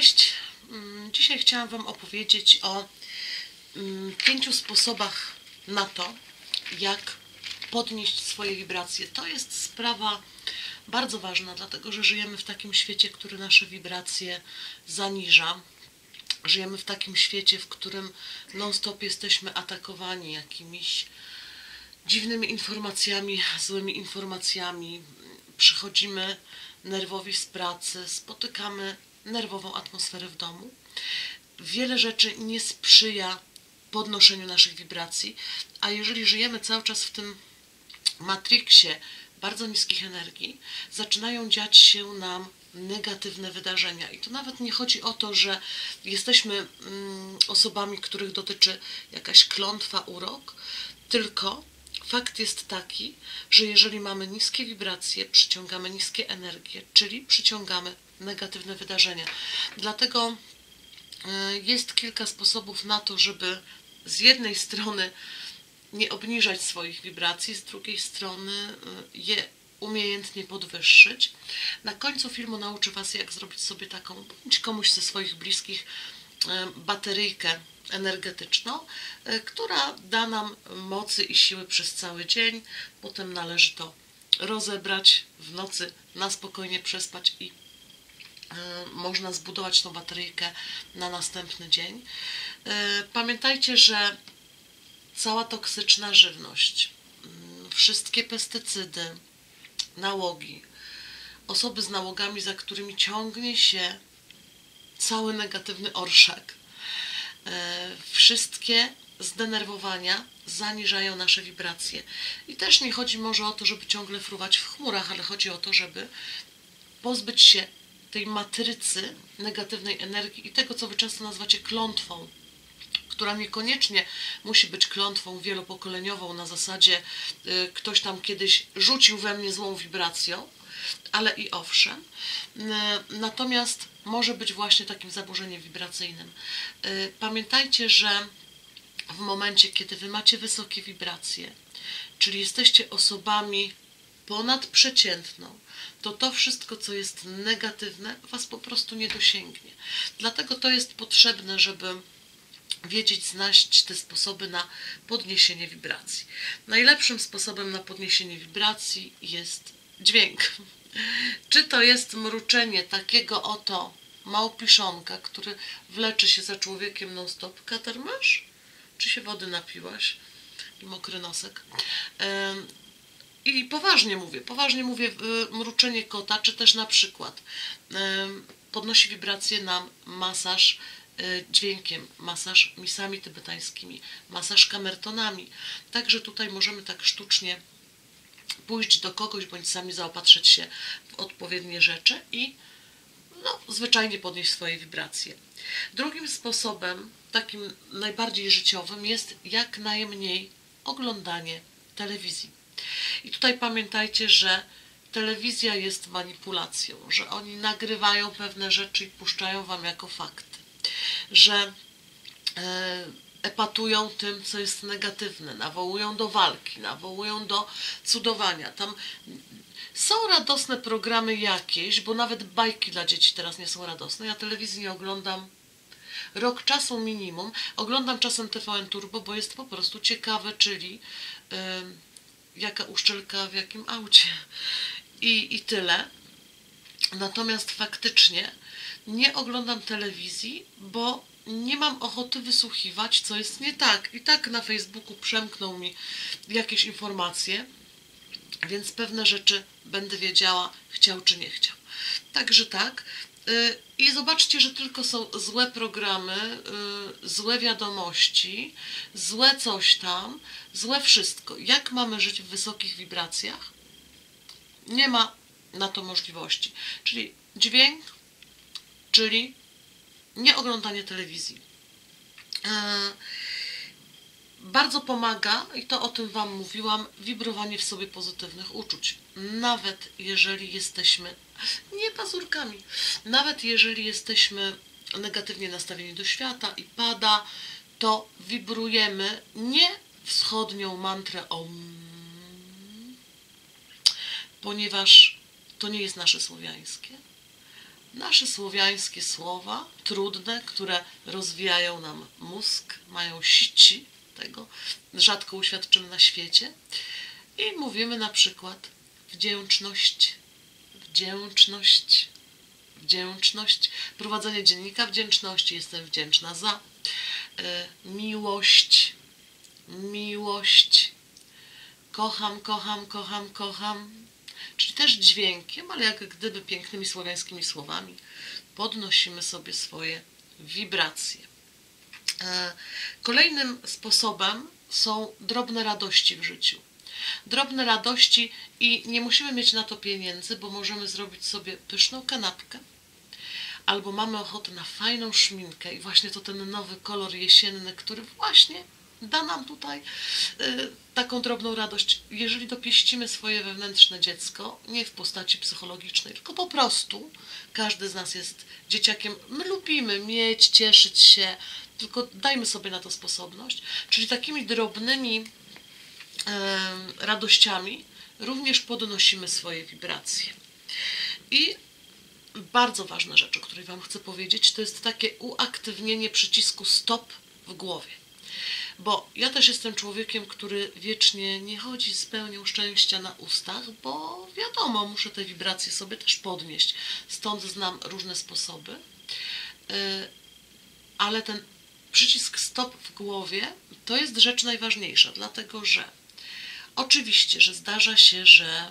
Cześć! Dzisiaj chciałam Wam opowiedzieć o 5 sposobach na to, jak podnieść swoje wibracje. To jest sprawa bardzo ważna, dlatego że żyjemy w takim świecie, który nasze wibracje zaniża. Żyjemy w takim świecie, w którym non-stop jesteśmy atakowani jakimiś dziwnymi informacjami, złymi informacjami. Przychodzimy nerwowi z pracy, spotykamy nerwową atmosferę w domu. Wiele rzeczy nie sprzyja podnoszeniu naszych wibracji, a jeżeli żyjemy cały czas w tym matriksie bardzo niskich energii, zaczynają dziać się nam negatywne wydarzenia. I to nawet nie chodzi o to, że jesteśmy osobami, których dotyczy jakaś klątwa, urok, tylko fakt jest taki, że jeżeli mamy niskie wibracje, przyciągamy niskie energie, czyli przyciągamy negatywne wydarzenia. Dlatego jest kilka sposobów na to, żeby z jednej strony nie obniżać swoich wibracji, z drugiej strony je umiejętnie podwyższyć. Na końcu filmu nauczę Was, jak zrobić sobie taką, bądź komuś ze swoich bliskich, bateryjkę energetyczną, która da nam mocy i siły przez cały dzień. Potem należy to rozebrać w nocy, na spokojnie przespać i można zbudować tą bateryjkę na następny dzień. Pamiętajcie, że cała toksyczna żywność, wszystkie pestycydy, nałogi, osoby z nałogami, za którymi ciągnie się cały negatywny orszak, wszystkie zdenerwowania zaniżają nasze wibracje. I też nie chodzi może o to, żeby ciągle fruwać w chmurach, ale chodzi o to, żeby pozbyć się tej matrycy negatywnej energii i tego, co Wy często nazywacie klątwą, która niekoniecznie musi być klątwą wielopokoleniową na zasadzie ktoś tam kiedyś rzucił we mnie złą wibracją, ale i owszem. Natomiast może być właśnie takim zaburzeniem wibracyjnym. Pamiętajcie, że w momencie, kiedy Wy macie wysokie wibracje, czyli jesteście osobami ponadprzeciętną, to wszystko, co jest negatywne, Was po prostu nie dosięgnie. Dlatego to jest potrzebne, żeby wiedzieć, znać te sposoby na podniesienie wibracji. Najlepszym sposobem na podniesienie wibracji jest dźwięk. Czy to jest mruczenie takiego oto małpiszonka, który wleczy się za człowiekiem non-stop. Katar masz? Czy się wody napiłaś? I mokry nosek. I poważnie mówię, mruczenie kota, czy też na przykład podnosi wibracje nam masaż dźwiękiem, masaż misami tybetańskimi, masaż kamertonami. Także tutaj możemy tak sztucznie pójść do kogoś, bądź sami zaopatrzyć się w odpowiednie rzeczy i zwyczajnie podnieść swoje wibracje. Drugim sposobem, takim najbardziej życiowym, jest jak najmniej oglądanie telewizji. I tutaj pamiętajcie, że telewizja jest manipulacją, że oni nagrywają pewne rzeczy i puszczają Wam jako fakty, że epatują tym, co jest negatywne, nawołują do walki, nawołują do cudowania. Tam są radosne programy jakieś, bo nawet bajki dla dzieci teraz nie są radosne. Ja telewizji nie oglądam rok czasu minimum. Oglądam czasem TVN Turbo, bo jest po prostu ciekawe, czyli jaka uszczelka w jakim aucie. I tyle. Natomiast faktycznie nie oglądam telewizji, bo nie mam ochoty wysłuchiwać, co jest nie tak. I tak na Facebooku przemkną mi jakieś informacje, więc pewne rzeczy będę wiedziała, chciał czy nie chciał. Także tak. I zobaczcie, że tylko są złe programy, złe wiadomości, złe coś tam, złe wszystko. Jak mamy żyć w wysokich wibracjach? Nie ma na to możliwości. Czyli dźwięk, czyli nie oglądanie telewizji. Bardzo pomaga, i to o tym Wam mówiłam, wibrowanie w sobie pozytywnych uczuć. Nawet jeżeli jesteśmy, nie pazurkami, nawet jeżeli jesteśmy negatywnie nastawieni do świata i pada, to wibrujemy nie wschodnią mantrę OM, ponieważ to nie jest nasze słowiańskie. nasze słowiańskie słowa, trudne, które rozwijają nam mózg, mają sici, tego rzadko uświadczymy na świecie. I mówimy na przykład wdzięczność, wdzięczność, wdzięczność, prowadzenie dziennika wdzięczności, jestem wdzięczna za, miłość, miłość, kocham, kocham, kocham, kocham, czyli też dźwiękiem, ale jak gdyby pięknymi słowiańskimi słowami podnosimy sobie swoje wibracje. Kolejnym sposobem są drobne radości w życiu. Drobne radości i nie musimy mieć na to pieniędzy, bo możemy zrobić sobie pyszną kanapkę, albo mamy ochotę na fajną szminkę i właśnie to ten nowy kolor jesienny, który właśnie da nam tutaj taką drobną radość. Jeżeli dopieścimy swoje wewnętrzne dziecko, nie w postaci psychologicznej, tylko po prostu każdy z nas jest dzieciakiem. My lubimy mieć, cieszyć się, tylko dajmy sobie na to sposobność. Czyli takimi drobnymi radościami również podnosimy swoje wibracje. I bardzo ważna rzecz, o której Wam chcę powiedzieć, to jest takie uaktywnienie przycisku stop w głowie. Bo ja też jestem człowiekiem, który wiecznie nie chodzi z pełnią szczęścia na ustach, bo wiadomo, muszę te wibracje sobie też podnieść. Stąd znam różne sposoby. Ale ten przycisk stop w głowie to jest rzecz najważniejsza, dlatego że oczywiście, że zdarza się, że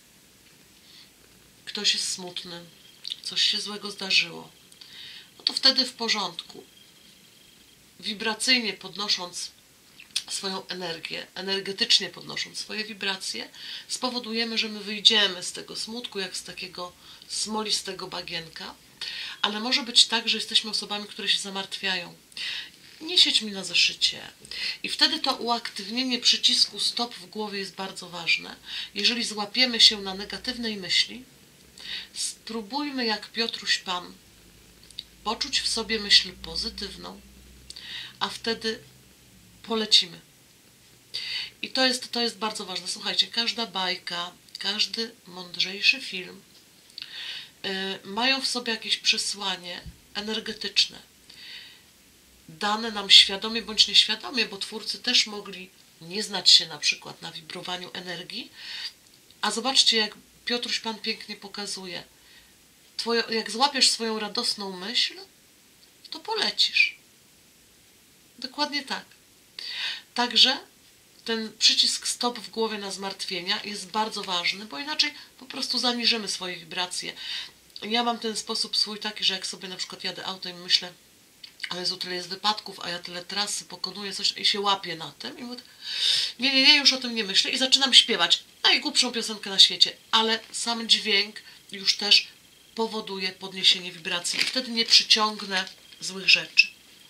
ktoś jest smutny, coś się złego zdarzyło, no to wtedy w porządku. Wibracyjnie podnosząc swoją energię, energetycznie podnosząc swoje wibracje, spowodujemy, że my wyjdziemy z tego smutku, jak z takiego smolistego bagienka, ale może być tak, że jesteśmy osobami, które się zamartwiają. Nie siedź mi na zeszycie. I wtedy to uaktywnienie przycisku stop w głowie jest bardzo ważne. Jeżeli złapiemy się na negatywnej myśli, spróbujmy jak Piotruś Pan poczuć w sobie myśl pozytywną, a wtedy polecimy. I to jest bardzo ważne. Słuchajcie, każda bajka, każdy mądrzejszy film mają w sobie jakieś przesłanie energetyczne, dane nam świadomie bądź nieświadomie, bo twórcy też mogli nie znać się na przykład na wibrowaniu energii, a zobaczcie, jak Piotruś Pan pięknie pokazuje. Jak złapiesz swoją radosną myśl, to polecisz. Dokładnie tak. Także ten przycisk stop w głowie na zmartwienia jest bardzo ważny, bo inaczej po prostu zaniżymy swoje wibracje. Ja mam ten sposób swój taki, że jak sobie na przykład jadę autem i myślę, ale Jezu, tyle jest wypadków, a ja tyle trasy pokonuję, coś i się łapię na tym i mówię, nie, już o tym nie myślę i zaczynam śpiewać najgłupszą piosenkę na świecie, ale sam dźwięk już też powoduje podniesienie wibracji i wtedy nie przyciągnę złych rzeczy.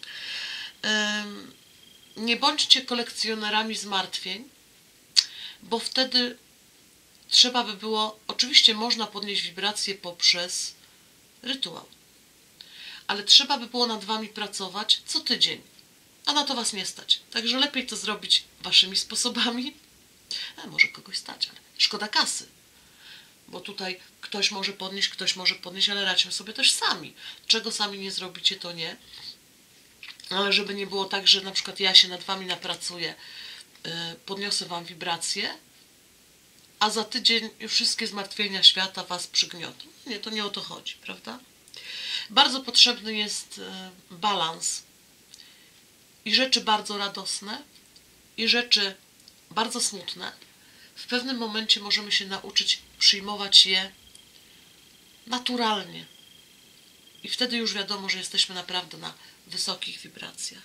Nie bądźcie kolekcjonerami zmartwień, bo wtedy trzeba by było, oczywiście można podnieść wibracje poprzez rytuał, ale trzeba by było nad Wami pracować co tydzień, a na to Was nie stać. Także lepiej to zrobić Waszymi sposobami. Może kogoś stać, ale szkoda kasy, bo tutaj ktoś może podnieść, ale radźmy sobie też sami. Czego sami nie zrobicie, to nie. Ale żeby nie było tak, że na przykład ja się nad Wami napracuję, podniosę Wam wibracje, a za tydzień już wszystkie zmartwienia świata Was przygniotą. Nie, to nie o to chodzi, prawda? Bardzo potrzebny jest balans i rzeczy bardzo radosne, i rzeczy bardzo smutne. W pewnym momencie możemy się nauczyć przyjmować je naturalnie. I wtedy już wiadomo, że jesteśmy naprawdę na wysokich wibracjach.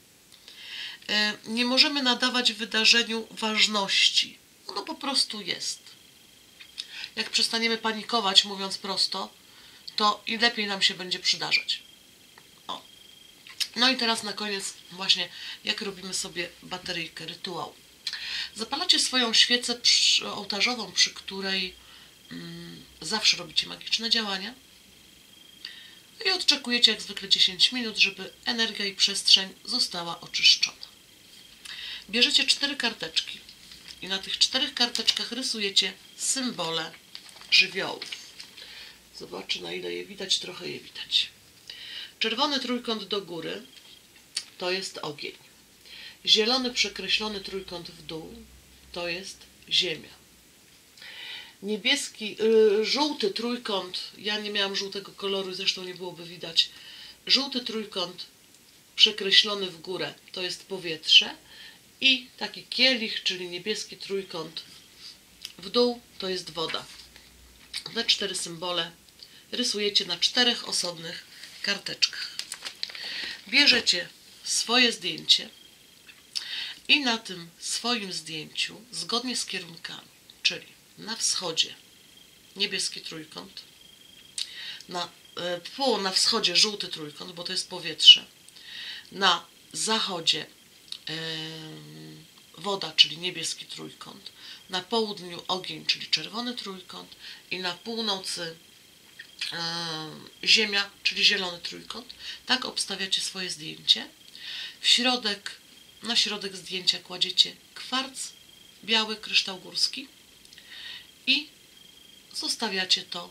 Nie możemy nadawać wydarzeniu ważności. Ono po prostu jest. Jak przestaniemy panikować, mówiąc prosto, to i lepiej nam się będzie przydarzać. O. No i teraz na koniec właśnie, jak robimy sobie bateryjkę, rytuał. Zapalacie swoją świecę ołtarzową, przy której zawsze robicie magiczne działania i odczekujecie jak zwykle 10 minut, żeby energia i przestrzeń została oczyszczona. Bierzecie 4 karteczki i na tych 4 karteczkach rysujecie symbole żywiołów. Zobaczę, na ile je widać. Trochę je widać. Czerwony trójkąt do góry to jest ogień. Zielony przekreślony trójkąt w dół to jest ziemia. Niebieski, żółty trójkąt, ja nie miałam żółtego koloru, zresztą nie byłoby widać. Żółty trójkąt przekreślony w górę to jest powietrze i taki kielich, czyli niebieski trójkąt w dół to jest woda. Te 4 symbole rysujecie na 4 osobnych karteczkach. Bierzecie swoje zdjęcie i na tym swoim zdjęciu, zgodnie z kierunkami, czyli na wschodzie niebieski trójkąt, na wschodzie żółty trójkąt, bo to jest powietrze, na zachodzie woda, czyli niebieski trójkąt, na południu ogień, czyli czerwony trójkąt i na północy ziemia, czyli zielony trójkąt. Tak obstawiacie swoje zdjęcie. Na środek zdjęcia kładziecie kwarc, biały kryształ górski i zostawiacie to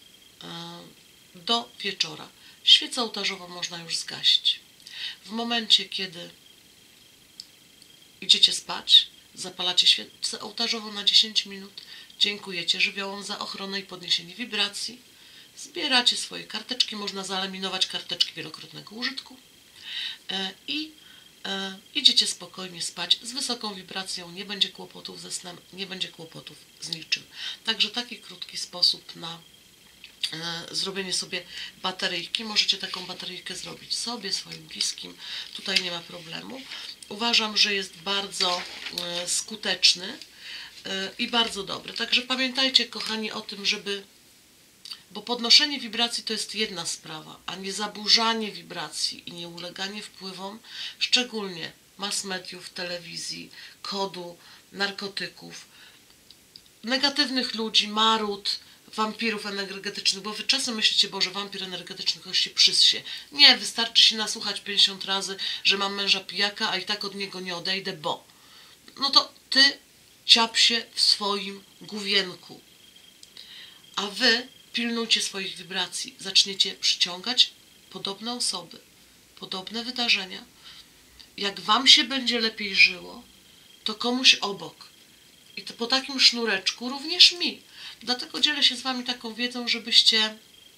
do wieczora. Świecę ołtarzową można już zgasić. W momencie, kiedy idziecie spać, zapalacie świecę ołtarzową na 10 minut, dziękujecie żywiołom za ochronę i podniesienie wibracji, zbieracie swoje karteczki, można zalaminować karteczki wielokrotnego użytku i idziecie spokojnie spać z wysoką wibracją, nie będzie kłopotów ze snem, nie będzie kłopotów z niczym. Także taki krótki sposób na zrobienie sobie bateryjki. Możecie taką bateryjkę zrobić sobie, swoim bliskim. Tutaj nie ma problemu. Uważam, że jest bardzo skuteczny i bardzo dobry. Także pamiętajcie, kochani, o tym, bo podnoszenie wibracji to jest jedna sprawa, a nie zaburzanie wibracji i nie uleganie wpływom, szczególnie mass mediów, telewizji, kodu, narkotyków, negatywnych ludzi, marud, wampirów energetycznych, bo wy czasem myślicie, Boże, wampir energetyczny kogoś się przyssie. Nie, wystarczy się nasłuchać 50 razy, że mam męża pijaka, a i tak od niego nie odejdę, bo... No to ty ciap się w swoim główienku. A wy pilnujcie swoich wibracji. Zaczniecie przyciągać podobne osoby, podobne wydarzenia. Jak wam się będzie lepiej żyło, to komuś obok. I to po takim sznureczku również mi. Dlatego dzielę się z wami taką wiedzą, żebyście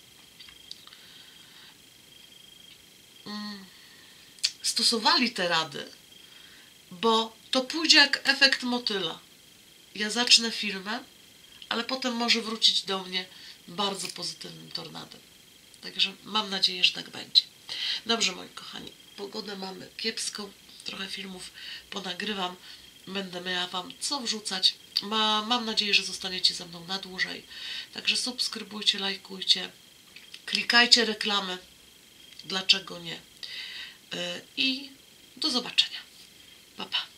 stosowali te rady, bo to pójdzie jak efekt motyla. Ja zacznę firmę, ale potem może wrócić do mnie bardzo pozytywnym tornadem. Także mam nadzieję, że tak będzie. Dobrze, moi kochani, pogodę mamy kiepską, trochę filmów ponagrywam, będę miała wam co wrzucać. Mam nadzieję, że zostaniecie ze mną na dłużej. Także subskrybujcie, lajkujcie, klikajcie reklamy, dlaczego nie. I do zobaczenia. Pa, pa.